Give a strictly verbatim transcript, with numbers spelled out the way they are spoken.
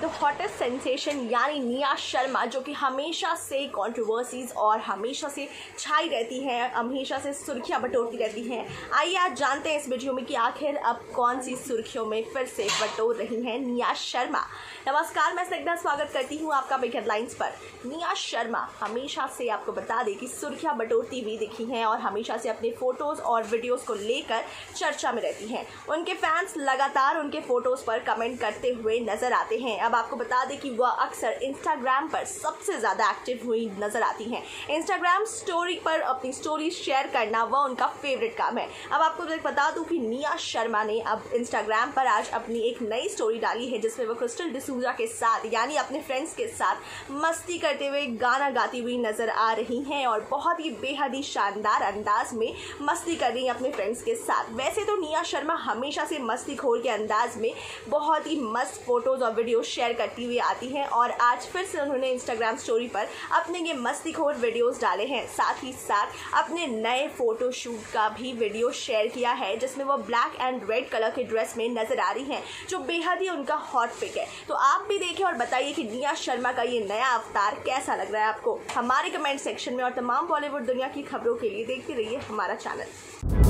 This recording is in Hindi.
द हॉटेस्ट सेंसेशन यानी निया शर्मा, जो कि हमेशा से कंट्रोवर्सीज और हमेशा से छाई रहती हैं, हमेशा से सुर्खियां बटोरती रहती हैं। आइए आज जानते हैं इस वीडियो में कि आखिर अब कौन सी सुर्खियों में फिर से बटोर रही हैं निया शर्मा। नमस्कार, मैं स्निग्धा स्वागत करती हूँ आपका बिग हेडलाइंस पर। निया शर्मा हमेशा से आपको बता दें कि सुर्खियां बटोरती हुई दिखी हैं और हमेशा से अपने फोटोज और वीडियोस को लेकर चर्चा में रहती हैं। उनके फैंस लगातार उनके फोटोज पर कमेंट करते हुए नजर आते हैं। अब आपको बता दें कि वह अक्सर इंस्टाग्राम पर सबसे ज़्यादा एक्टिव हुई नजर आती हैं। इंस्टाग्राम स्टोरी पर अपनी स्टोरी शेयर करना वह उनका फेवरेट काम है। अब आपको बता दूं कि निया शर्मा ने अब इंस्टाग्राम पर आज अपनी एक नई स्टोरी डाली है, जिसमें वो क्रिस्टल डिसूजा के साथ यानी अपने फ्रेंड्स के साथ मस्ती करते हुए गाना गाती हुई नजर आ रही हैं और बहुत ही बेहद ही शानदार अंदाज में मस्ती कर रही हैं अपने फ्रेंड्स के साथ। वैसे तो निया शर्मा हमेशा से मस्तीखोर के अंदाज में बहुत ही मस्त फोटोज और वीडियो शेयर करती हुई आती हैं और आज फिर से उन्होंने इंस्टाग्राम स्टोरी पर अपने ये मस्तीखोर वीडियोस डाले हैं। साथ ही साथ अपने नए फोटो शूट का भी वीडियो शेयर किया है, जिसमें वो ब्लैक एंड रेड कलर के ड्रेस में नजर आ रही हैं, जो बेहद ही उनका हॉट पिक है। तो आप भी देखें और बताइए कि निया शर्मा का ये नया अवतार कैसा लग रहा है आपको। हमारे कमेंट सेक्शन में और तमाम बॉलीवुड दुनिया की खबरों के लिए देखते रहिए हमारा चैनल।